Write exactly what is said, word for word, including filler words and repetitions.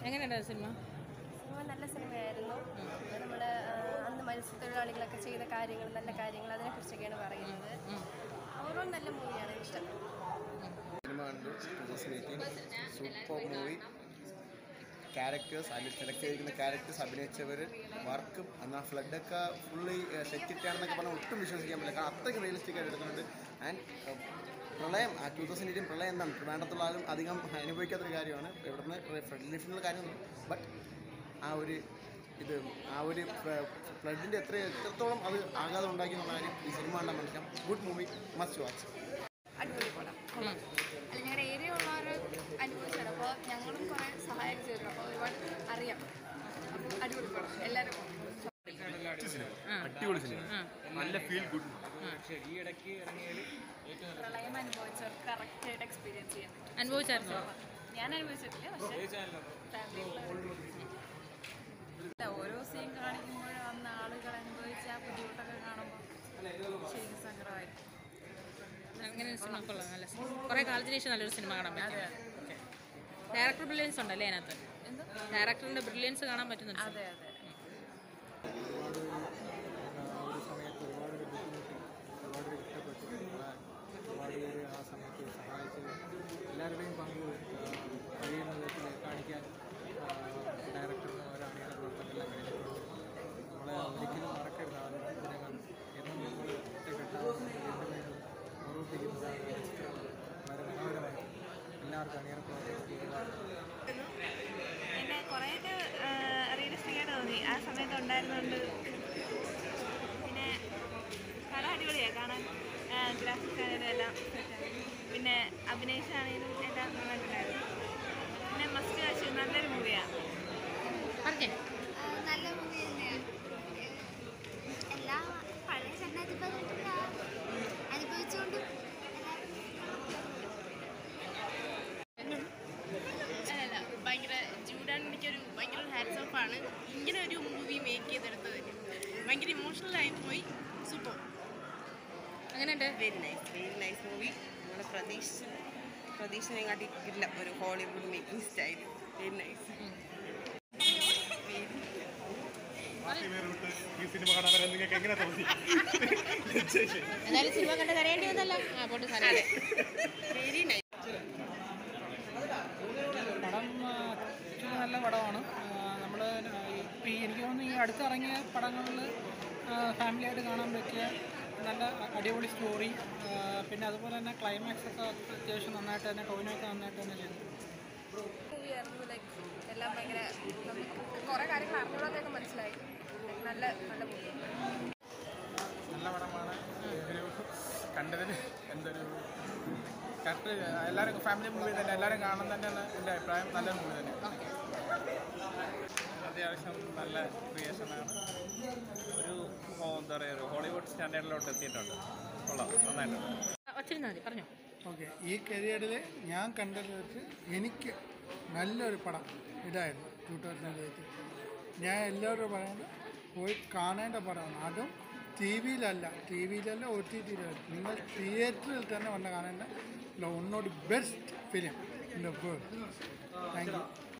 എങ്ങനെയുണ്ട് cinema? Cinema നല്ല സിനിമയായിരുന്നു. നമ്മൾ അന്ന് മത്സ്യത്തൊഴിലാളികളൊക്കെ ചെയ്ത കാര്യങ്ങൾ, നല്ല കാര്യങ്ങൾ, അതിനെക്കുറിച്ചൊക്കെയാണ് പറയുന്നത്. ഓരോ നല്ല മൂവിയാണ്, ഇഷ്ടം. സിനിമ കണ്ടു. Super movie. ക്യാരക്ടേഴ്സ്, അതിൽ സെലക്ട് ചെയ്തിരിക്കുന്ന ക്യാരക്ടേഴ്സ്, അഭിനയിച്ചവർ, വർക്ക്, എന്നാൽ ഫ്ലഡൊക്കെ ഫുള്ളി സെറ്റിട്ടാണെന്നൊക്കെ പറഞ്ഞാൽ ഒട്ടും വിശ്വസിക്കാൻ പറ്റില്ല. കാരണം അത്രയ്ക്ക് റിയലിസ്റ്റിക് ആയിട്ട് എടുക്കുന്നുണ്ട്. ആൻഡ് പ്രളയം, ആ ടൂ തൗസൻഡ് എയ്റ്റീൻ പ്രളയം എന്താണ് ട്രിവാൻഡ്രത്തുള്ള ആരും അധികം അനുഭവിക്കാത്തൊരു കാര്യമാണ്. ഇവിടുന്ന് ഫ്ലഡ് റിലീഫിനുള്ള കാര്യമൊന്നും, ബട്ട് ആ ഒരു ഇത് ആ ഒരു ഫ്ലഡിൻ്റെ എത്ര എത്രത്തോളം അത് ആഘാതം ഉണ്ടാക്കി എന്നുള്ള കാര്യം ഈ സിനിമ കണ്ടാൽ മനസ്സിലാക്കാം. Good movie, must watch. അടിപൊളി പടം. അല്ല, ഞങ്ങളുടെ ഏരിയ ഉള്ളവർ അനുഭവിച്ചത്, അപ്പോൾ ഞങ്ങളും കുറേ സഹായം ചെയ്തു. അപ്പോൾ ഒരുപാട് അറിയാം. അടിപൊളി പടം, എല്ലാവരും അടിപൊളി സിനിമ, നല്ല ഫീൽ ഗുഡ്. ഈ ഇടയ്ക്ക് ഇറങ്ങിയാൽ പ്രളയം അനുഭവിച്ചവർക്ക് കറക്റ്റായിട്ട് എക്സ്പീരിയൻസ് ചെയ്യാൻ പറ്റും. അനുഭവിച്ചായിരുന്നോ? ഞാൻ അനുഭവിച്ചിട്ടില്ല, പക്ഷേ ഓരോ സീൻ കാണിക്കുമ്പോൾ അന്ന് ആളുകൾ അനുഭവിച്ച ആ ബുദ്ധിമുട്ടൊക്കെ കാണുമ്പോൾ ശരിക്കും സങ്കടമായിരിക്കും. അങ്ങനെ സിനിമ കൊള്ളാം, നല്ല സിനിമ. കുറേ കാലത്തിന് ശേഷം നല്ലൊരു സിനിമ കാണാൻ പറ്റും. ഡയറക്ടർ ബ്രില്യൻസ് ഉണ്ടല്ലേ അതിനകത്ത്? ഡയറക്ടറിൻ്റെ ബ്രില്യൻസ് കാണാൻ പറ്റുന്നുണ്ട്. അതെ അതെ ഒരുപാട് ഒരു സമയത്ത് ഒരുപാട് ബുദ്ധിമുട്ടി, ഒരുപാട് ഇഷ്ടപ്പെട്ടു. ഒരുപാട് പേര് ആ സമയത്ത് സഹായിച്ച് എല്ലാവരുടെയും പങ്ക് കഴിയുന്ന വിധത്തിൽ കാണിക്കാൻ ഡയറക്ടറിന് ഒരാണിയുടെ പ്രവർത്തനമെല്ലാം കഴിഞ്ഞിട്ടുണ്ട്. നമ്മളെ ഒരിക്കലും മറക്കരുത് ആ ദിനങ്ങൾ. എന്നും നമ്മൾ ഒറ്റക്കെട്ടാവുന്ന വീണ്ടും വീണ്ടും ഓർമ്മിപ്പിക്കുന്നതാണ് വളരെ മനോഹരമായി എല്ലാവർക്കും അണിയറ പ്രവർത്തനം. പിന്നെ കുറേയൊക്കെ റിയലിസ്റ്റിക് ആയിട്ട് തോന്നി ആ സമയത്ത് ഉണ്ടായിരുന്നുണ്ട്. പിന്നെ പടം അടിപൊളിയാണ് കാണാൻ, ഗ്രാഫിക്സ് ആയാലും എല്ലാം. പിന്നെ അഭിനയിച്ചാണെങ്കിലും എല്ലാം നന്നായിട്ടുണ്ടായിരുന്നു. പിന്നെ മസ്റ്റ് വാച്ച്, നല്ലൊരു മൂവിയാണ്. പറഞ്ഞേ, നല്ല മൂവി തന്നെയാണ്. എല്ലാം പഴയ രണ്ടായിരത്തി പതിനെട്ടിൽ അനുഭവിച്ചുകൊണ്ട് അല്ല, ഭയങ്കര ജൂഡാൻ എനിക്കൊരു ഭയങ്കര ഹാറ്റ്സ് ഓഫ് ആണ്. ഇങ്ങനെ ഒരു മൂവി മേക്ക് ചെയ്തെടുത്തത് ഭയങ്കര ഇമോഷണൽ ആയി പോയി. സൂപ്പർ. അങ്ങനെയുണ്ട്. Very nice, very nice movie. നമ്മൾ പ്രതീക്ഷ പ്രതീക്ഷനെ കാട്ടിയില്ല ഒരു Hollywood making style. Very nice. ഈ സിനിമ കാണാൻ വരാൻ നിങ്ങൾക്ക് എങ്ങനെ തോന്നി? എന്തായാലും സിനിമ കണ്ട് കരയേണ്ടി വന്നല്ലോ. ആ പോട്ട് സാറേ, വെരി നൈസ്. പടം നല്ല പടമാണ്. നമ്മൾ ഇപ്പോൾ എനിക്ക് തോന്നുന്നു ഈ അടുത്തിറങ്ങിയ പടങ്ങളിൽ ഫാമിലിയായിട്ട് കാണാൻ പറ്റിയ നല്ല അടിപൊളി സ്റ്റോറി. പിന്നെ അതുപോലെ തന്നെ ക്ലൈമാക്സ് ഒക്കെ അത്യാവശ്യം നന്നായിട്ട് തന്നെ, ടോവിനൊക്കെ നന്നായിട്ട് തന്നെ ചെയ്തു. മൂവിയായിരുന്നു. ലൈക്ക് എല്ലാം ഭയങ്കര, നമുക്ക് കുറേ കാര്യങ്ങൾ അറിഞ്ഞുകൊണ്ടൊക്കെ മനസ്സിലായി. നല്ല നല്ല മൂവി, നല്ല പടമാണ്. ഒരു കണ്ടതിന് എന്തൊരു കറക്റ്റ് എല്ലാവരും ഫാമിലി മൂവി തന്നെ, എല്ലാവരും കാണാൻ തന്നെയാണ് എൻ്റെ അഭിപ്രായം. നല്ല മൂവി തന്നെ, അത്യാവശ്യം നല്ല ക്രിയേഷനാണ്. ഒരു എന്താ പറയുക, ഒരു ഹോളിവുഡ് സ്റ്റാൻഡേർഡിലോട്ട് എത്തിയിട്ടുണ്ട്. കൊള്ളാം, നന്നായിട്ടുണ്ട്. വച്ചിരുന്നാൽ മതി, പറഞ്ഞോ. ഓക്കെ, ഈ കരിയറിൽ ഞാൻ കണ്ടത് വെച്ച് എനിക്ക് നല്ലൊരു പടം ഇതായിരുന്നു ടൂ തൗസൻഡ് എയ്റ്റ്. ഞാൻ എല്ലാവരും പറയുന്നത് പോയി കാണേണ്ട പടമാണ്. അതും ടി വിയിലല്ല, ടി വിയിലല്ല ഒ ടി ടിയിലല്ല, നിങ്ങൾ തിയേറ്ററിൽ തന്നെ വന്ന് കാണേണ്ട ഒന്നോട് best film in the world. Thank U.